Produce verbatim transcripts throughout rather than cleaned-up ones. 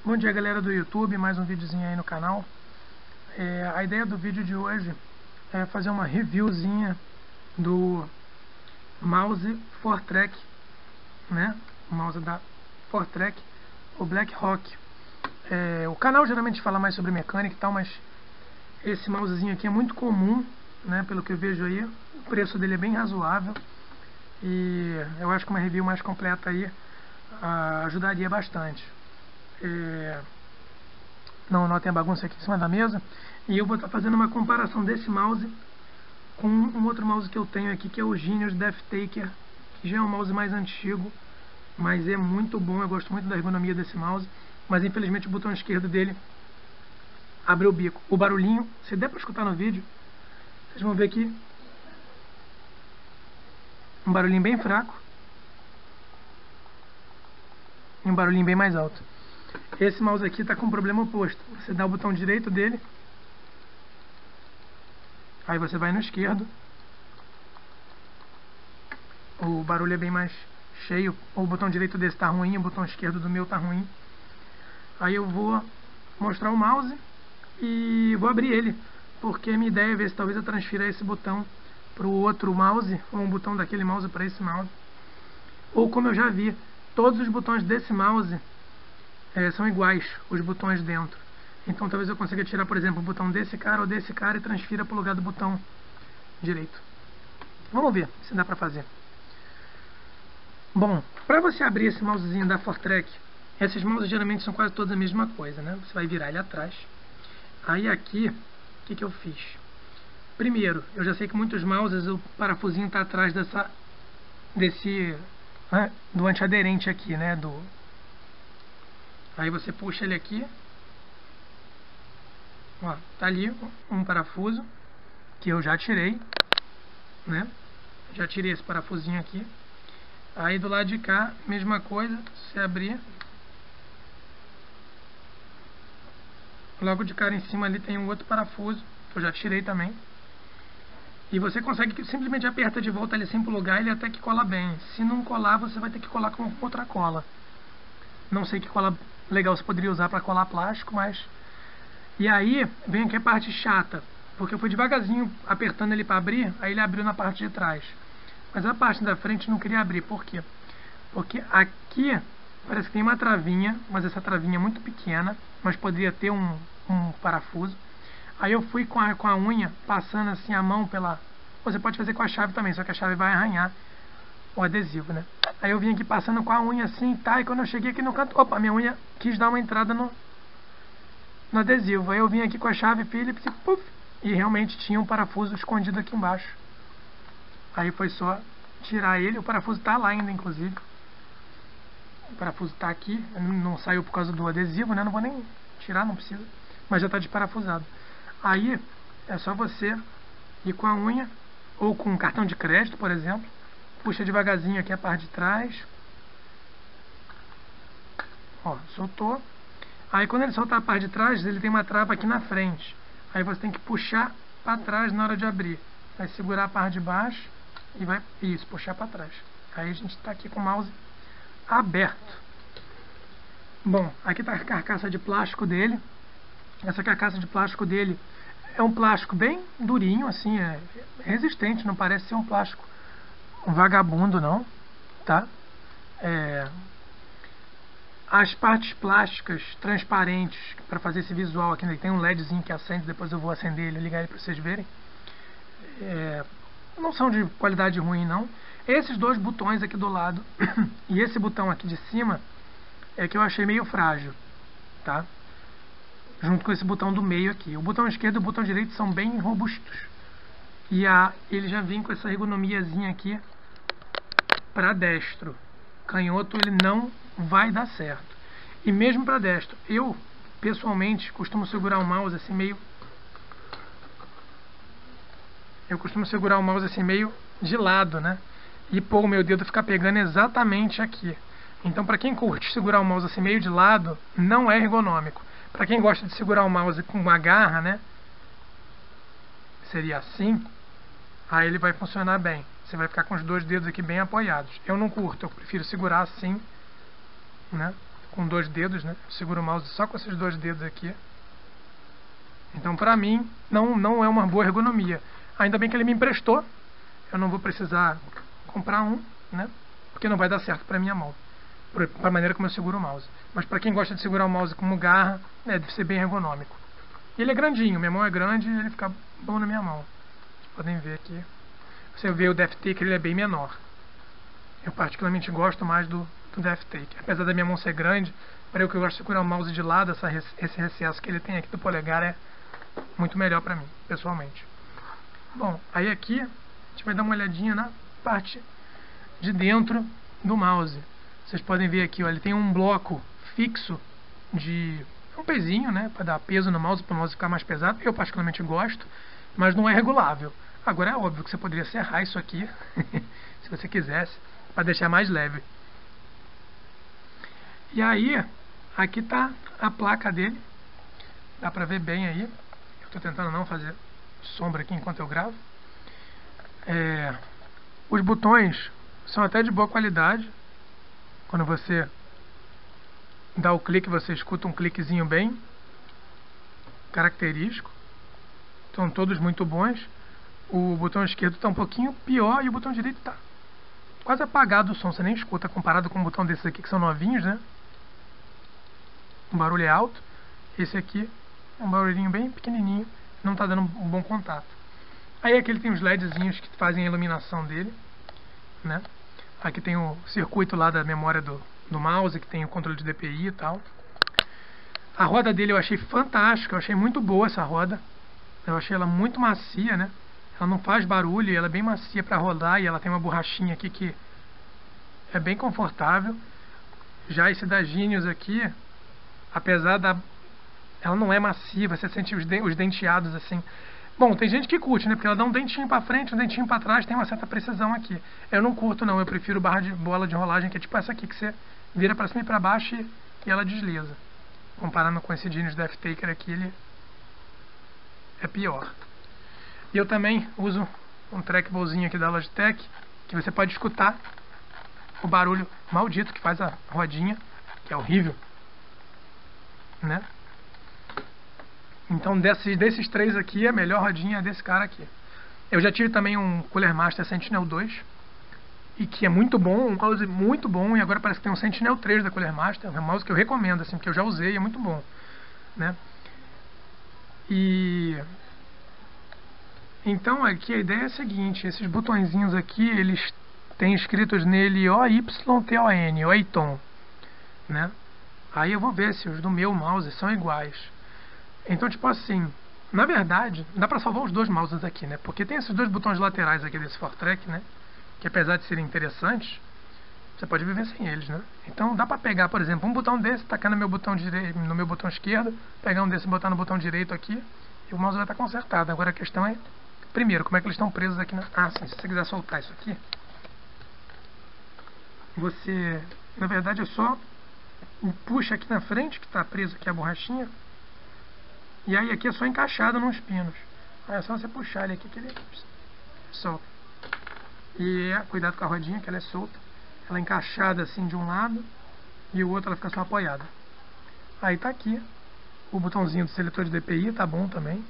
Bom dia, galera do YouTube, mais um videozinho aí no canal. É, a ideia do vídeo de hoje é fazer uma reviewzinha do mouse Fortrek, né? O mouse da Fortrek, o Blackhawk. É, o canal geralmente fala mais sobre mecânica e tal, mas esse mousezinho aqui é muito comum, né? Pelo que eu vejo aí, o preço dele é bem razoável e eu acho que uma review mais completa aí ah, ajudaria bastante. É... Não, não tem bagunça aqui em cima da mesa. E eu vou estar fazendo uma comparação desse mouse com um outro mouse que eu tenho aqui, que é o Genius Deathtaker, que já é um mouse mais antigo, mas é muito bom. Eu gosto muito da ergonomia desse mouse, mas infelizmente o botão esquerdo dele abriu o bico. O barulhinho, se der para escutar no vídeo, vocês vão ver aqui um barulhinho bem fraco e um barulhinho bem mais alto. Esse mouse aqui está com um problema oposto. Você dá o botão direito dele, aí você vai no esquerdo, o barulho é bem mais cheio. O botão direito desse está ruim, o botão esquerdo do meu está ruim. Aí eu vou mostrar o mouse e vou abrir ele, porque a minha ideia é ver se talvez eu transfira esse botão para o outro mouse, ou um botão daquele mouse para esse mouse. Ou, como eu já vi, todos os botões desse mouse É, são iguais, os botões dentro. Então talvez eu consiga tirar, por exemplo, o botão desse cara ou desse cara e transfira para o lugar do botão direito. Vamos ver se dá para fazer. Bom, para você abrir esse mousezinho da Fortrek, esses mouses geralmente são quase todos a mesma coisa, né? Você vai virar ele atrás. Aí aqui, o que, que eu fiz? Primeiro, eu já sei que muitos mouses o parafusinho está atrás dessa, desse, né, do antiaderente aqui, né? Do Aí você puxa ele aqui, ó, tá ali um parafuso que eu já tirei, né? Já tirei esse parafusinho aqui. Aí do lado de cá, mesma coisa, se abrir, logo de cara em cima ali tem um outro parafuso que eu já tirei também. E você consegue simplesmente aperta de volta ele sem plugar, ele até que cola bem. Se não colar, você vai ter que colar com outra cola. Não sei que cola legal você poderia usar para colar plástico, mas... E aí, vem aqui a parte chata, porque eu fui devagarzinho apertando ele para abrir, aí ele abriu na parte de trás. Mas a parte da frente não queria abrir, por quê? Porque aqui parece que tem uma travinha, mas essa travinha é muito pequena, mas poderia ter um, um parafuso. Aí eu fui com a, com a unha, passando assim a mão pela... Você pode fazer com a chave também, só que a chave vai arranhar o adesivo, né? Aí eu vim aqui passando com a unha assim, tá? E quando eu cheguei aqui no canto, opa, minha unha quis dar uma entrada no, no adesivo. Aí eu vim aqui com a chave Phillips e puff, e realmente tinha um parafuso escondido aqui embaixo. Aí foi só tirar ele, o parafuso tá lá ainda, inclusive. O parafuso tá aqui, não saiu por causa do adesivo, né? Não vou nem tirar, não precisa, mas já tá desparafusado. Aí é só você ir com a unha, ou com um cartão de crédito, por exemplo. Puxa devagarzinho aqui a parte de trás. Ó, soltou. Aí quando ele soltar a parte de trás, ele tem uma trava aqui na frente. Aí você tem que puxar para trás na hora de abrir. Vai segurar a parte de baixo e vai, isso, puxar para trás. Aí a gente está aqui com o mouse aberto. Bom, aqui está a carcaça de plástico dele. Essa carcaça de plástico dele é um plástico bem durinho, assim, é resistente, não parece ser um plástico um vagabundo não, tá? É, as partes plásticas transparentes para fazer esse visual aqui, né? Tem um LEDzinho que acende, depois eu vou acender ele, ligar ele para vocês verem. É, não são de qualidade ruim não. Esses dois botões aqui do lado e esse botão aqui de cima é que eu achei meio frágil, tá? Junto com esse botão do meio aqui. O botão esquerdo e o botão direito são bem robustos. E a, ele já vem com essa ergonomiazinha aqui para destro. Canhoto ele não vai dar certo. E mesmo para destro, eu pessoalmente costumo segurar o mouse assim meio... Eu costumo segurar o mouse assim meio de lado, né? E pôr o meu dedo ficar pegando exatamente aqui. Então para quem curte segurar o mouse assim meio de lado, não é ergonômico. Para quem gosta de segurar o mouse com uma garra, né? Seria assim. Aí ele vai funcionar bem. Você vai ficar com os dois dedos aqui bem apoiados. Eu não curto, eu prefiro segurar assim, né? com dois dedos, né? Eu seguro o mouse só com esses dois dedos aqui. Então, pra mim, não, não é uma boa ergonomia. Ainda bem que ele me emprestou. Eu não vou precisar comprar um, né? Porque não vai dar certo pra minha mão, para a maneira como eu seguro o mouse. Mas para quem gosta de segurar o mouse como garra, né, deve ser bem ergonômico. E ele é grandinho, minha mão é grande e ele fica bom na minha mão. Vocês podem ver aqui. Você vê o DeathTaker, ele é bem menor. Eu particularmente gosto mais do, do DeathTaker. Apesar da minha mão ser grande, para eu que eu gosto de segurar o mouse de lado, essa, esse recesso que ele tem aqui do polegar é muito melhor para mim, pessoalmente. Bom, aí aqui a gente vai dar uma olhadinha na parte de dentro do mouse. Vocês podem ver aqui, ó, ele tem um bloco fixo de um pezinho, né, para dar peso no mouse, para o mouse ficar mais pesado. Eu particularmente gosto, mas não é regulável. Agora é óbvio que você poderia serrar isso aqui, se você quisesse, para deixar mais leve. E aí, aqui está a placa dele. Dá para ver bem aí. Eu estou tentando não fazer sombra aqui enquanto eu gravo. É, os botões são até de boa qualidade. Quando você dá o clique, você escuta um cliquezinho bem característico. Estão todos muito bons. O botão esquerdo está um pouquinho pior e o botão direito está quase apagado o som. Você nem escuta comparado com o botão desses aqui que são novinhos, né? O barulho é alto. Esse aqui é um barulhinho bem pequenininho. Não está dando um bom contato. Aí aqui ele tem os LEDzinhos que fazem a iluminação dele, né? Aqui tem o circuito lá da memória do, do mouse, que tem o controle de D P I e tal. A roda dele eu achei fantástica, eu achei muito boa essa roda. Eu achei ela muito macia, né? Ela não faz barulho, ela é bem macia para rodar e ela tem uma borrachinha aqui que é bem confortável. Já esse da Genius aqui, apesar da... ela não é macia, você sente os, de... os denteados assim. Bom, tem gente que curte, né? Porque ela dá um dentinho pra frente, um dentinho pra trás, tem uma certa precisão aqui. Eu não curto, não. Eu prefiro barra de bola de rolagem, que é tipo essa aqui, que você vira pra cima e pra baixo e, e ela desliza. Comparando com esse Genius DeathTaker aqui, ele é pior. E eu também uso um trackballzinho aqui da Logitech, que você pode escutar o barulho maldito que faz a rodinha, que é horrível, né? Então desses, desses três aqui, a melhor rodinha é desse cara aqui. Eu já tive também um Cooler Master Sentinel dois, e que é muito bom, um mouse muito bom, e agora parece que tem um Sentinel três da Cooler Master, é um mouse que eu recomendo, assim, porque eu já usei e é muito bom, né? E... então aqui a ideia é a seguinte, esses botõezinhos aqui, eles têm escritos nele O Y T O N, Oiton, né? Aí eu vou ver se os do meu mouse são iguais. Então, tipo assim, na verdade, dá pra salvar os dois mouses aqui, né? Porque tem esses dois botões laterais aqui desse Fortrek, né? Que apesar de serem interessantes, você pode viver sem eles, né? Então dá pra pegar, por exemplo, um botão desse, tacar no meu botão direito, no meu botão esquerdo, pegar um desse e botar no botão direito aqui, e o mouse vai estar consertado. Agora a questão é, primeiro, como é que eles estão presos aqui na... Ah, sim, se você quiser soltar isso aqui, você, na verdade, é só puxa aqui na frente, que está preso aqui a borrachinha. E aí aqui é só encaixado nos pinos. Aí é só você puxar ele aqui que ele solta. E é, cuidado com a rodinha que ela é solta. Ela é encaixada assim de um lado e o outro ela fica só apoiada. Aí tá aqui o botãozinho do seletor de D P I, tá bom também.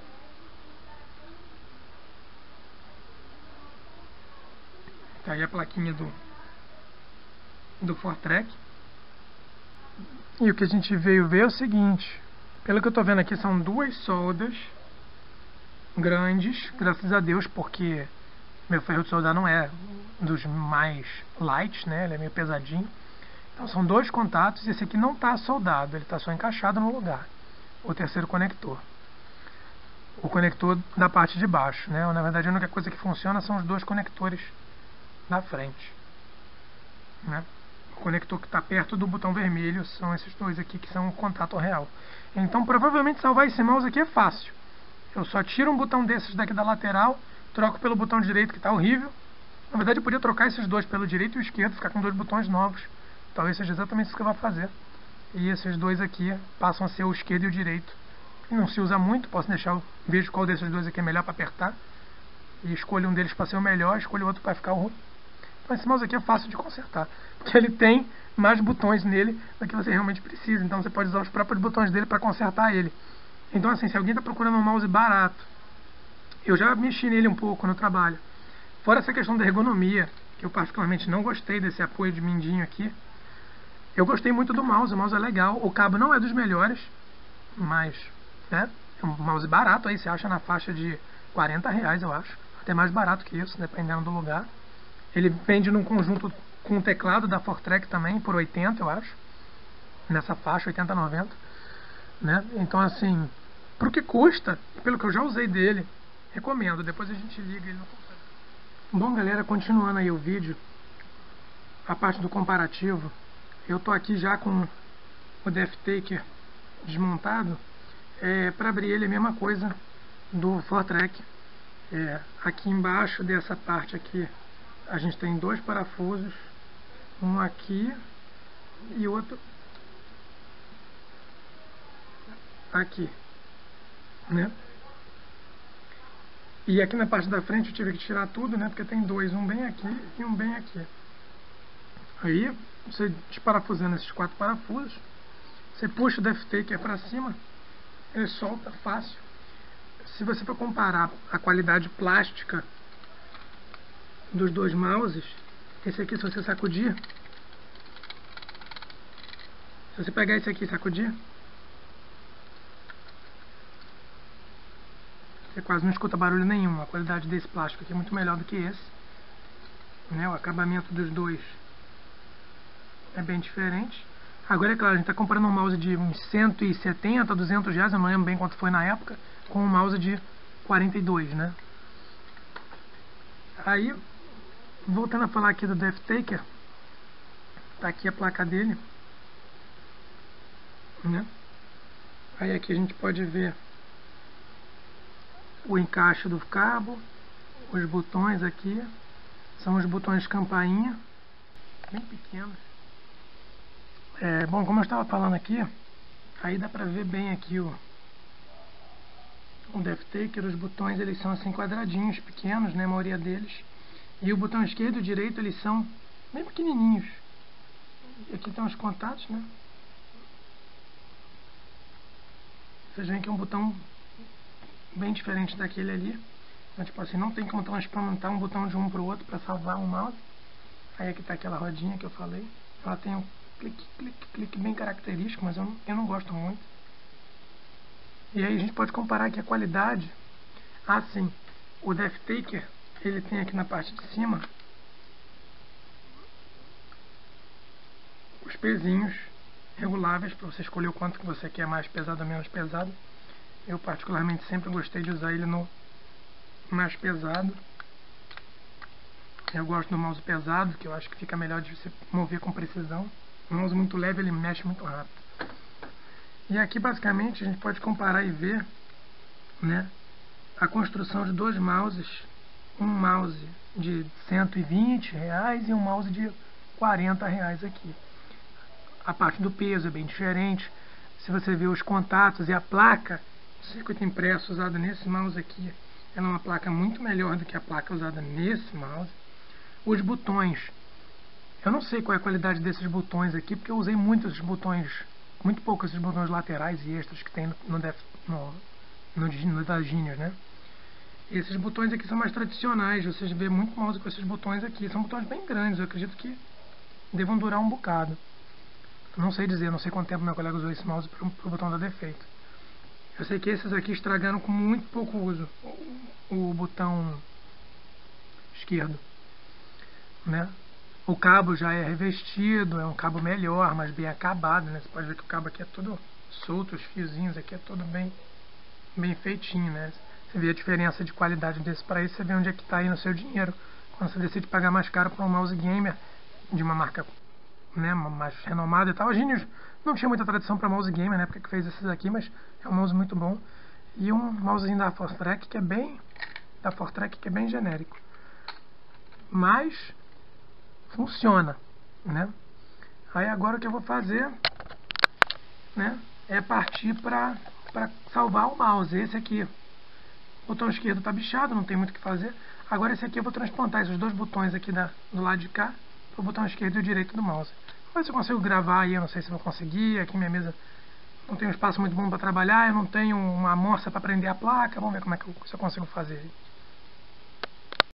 Tá aí a plaquinha do do Fortrek. E o que a gente veio ver é o seguinte. Pelo que eu estou vendo aqui, são duas soldas grandes, graças a Deus, porque meu ferro de soldar não é dos mais light, né? Ele é meio pesadinho. Então são dois contatos e esse aqui não está soldado, ele está só encaixado no lugar. O terceiro conector. O conector da parte de baixo, né? Na verdade, a única coisa que funciona são os dois conectores da frente, né? O conector que está perto do botão vermelho são esses dois aqui que são o contato real. Então provavelmente salvar esse mouse aqui é fácil. Eu só tiro um botão desses daqui da lateral, troco pelo botão direito que está horrível. Na verdade eu podia trocar esses dois pelo direito e o esquerdo, ficar com dois botões novos. Talvez seja exatamente isso que eu vou fazer. E esses dois aqui passam a ser o esquerdo e o direito. E não se usa muito, posso deixar, vejo qual desses dois aqui é melhor para apertar. E escolho um deles para ser o melhor, escolho o outro para ficar ruim. Então esse mouse aqui é fácil de consertar, porque ele tem mais botões nele do que você realmente precisa. Então você pode usar os próprios botões dele para consertar ele. Então assim, se alguém está procurando um mouse barato, eu já mexi nele um pouco no trabalho. Fora essa questão da ergonomia, que eu particularmente não gostei desse apoio de mindinho aqui. Eu gostei muito do mouse, o mouse é legal. O cabo não é dos melhores, mas né, é um mouse barato, aí você acha na faixa de quarenta reais, eu acho. Até mais barato que isso, dependendo do lugar. Ele vende num conjunto com o teclado da Fortrek também, por oitenta, eu acho. Nessa faixa, oitenta, noventa. Né? Então, assim, pro que custa, pelo que eu já usei dele, recomendo. Depois a gente liga ele no computador. Bom, galera, continuando aí o vídeo, a parte do comparativo. Eu tô aqui já com o DefTaker desmontado. É, para abrir ele, a mesma coisa do Fortrek. É, aqui embaixo dessa parte aqui, a gente tem dois parafusos, um aqui e outro aqui, né? E aqui na parte da frente eu tive que tirar tudo, né? Porque tem dois, um bem aqui e um bem aqui. Aí, você desparafusando esses quatro parafusos, você puxa o DefTaker para cima, ele solta fácil. Se você for comparar a qualidade plástica dos dois mouses, esse aqui, se você sacudir, se você pegar esse aqui e sacudir, você quase não escuta barulho nenhum. A qualidade desse plástico aqui é muito melhor do que esse, né? O acabamento dos dois é bem diferente. Agora, é claro, a gente está comparando um mouse de uns cento e setenta, duzentos reais, eu não lembro bem quanto foi na época, com um mouse de quarenta e dois, né? Aí, voltando a falar aqui do DefTaker, tá aqui a placa dele, né? Aí aqui a gente pode ver o encaixe do cabo, os botões aqui, são os botões campainha, bem pequenos. É, bom, como eu estava falando aqui, aí dá pra ver bem aqui o, o DefTaker, os botões eles são assim quadradinhos, pequenos, né, a maioria deles. E o botão esquerdo e direito eles são bem pequenininhos. E aqui estão os contatos, né. Vocês veem que é um botão bem diferente daquele ali. Então, tipo assim, não tem como transplantar um botão de um para o outro para salvar um mouse. Aí aqui está aquela rodinha que eu falei. Ela tem um clique, clique, clique bem característico, mas eu não, eu não gosto muito. E aí a gente pode comparar aqui a qualidade. Ah, sim, o DefTaker, ele tem aqui na parte de cima os pezinhos reguláveis para você escolher o quanto que você quer, mais pesado ou menos pesado. Eu particularmente sempre gostei de usar ele no mais pesado. Eu gosto do mouse pesado, que eu acho que fica melhor de você mover com precisão. O mouse muito leve, ele mexe muito rápido. E aqui basicamente a gente pode comparar e ver, né, a construção de dois mouses. Um mouse de cento e vinte reais e um mouse de quarenta reais aqui. A parte do peso é bem diferente. Se você ver os contatos e a placa, o circuito impresso usado nesse mouse aqui, ela é uma placa muito melhor do que a placa usada nesse mouse. Os botões, eu não sei qual é a qualidade desses botões aqui, porque eu usei muito esses botões, muito pouco esses botões laterais e extras que tem no, def, no, no, no da Genius, né? Esses botões aqui são mais tradicionais, vocês vê muito mouse com esses botões aqui, são botões bem grandes, eu acredito que devam durar um bocado. Não sei dizer, não sei quanto tempo meu colega usou esse mouse para o botão dar defeito. Eu sei que esses aqui estragaram com muito pouco uso o, o botão esquerdo, né? O cabo já é revestido, é um cabo melhor, mas bem acabado, né? Você pode ver que o cabo aqui é todo solto, os fiozinhos aqui é todo bem, bem feitinho, né? Você vê a diferença de qualidade desse para esse, você vê onde é que está aí no seu dinheiro. Quando você decide pagar mais caro para um mouse gamer de uma marca, né, mais renomada e tal. A Genius não tinha muita tradição para mouse gamer, né, porque que fez esses aqui, mas é um mouse muito bom. E um mousezinho da Fortrek que é bem da Fortrek que é bem genérico. Mas funciona, né? Aí agora o que eu vou fazer, né, é partir para para salvar o mouse. Esse aqui, o botão esquerdo está bichado, não tem muito o que fazer. Agora esse aqui eu vou transplantar esses dois botões aqui da, do lado de cá para o botão esquerdo e o direito do mouse. Vamos ver se eu consigo gravar aí, eu não sei se eu vou conseguir. Aqui minha mesa não tem um espaço muito bom para trabalhar, eu não tenho uma amostra para prender a placa. Vamos ver como é que eu, se eu consigo fazer.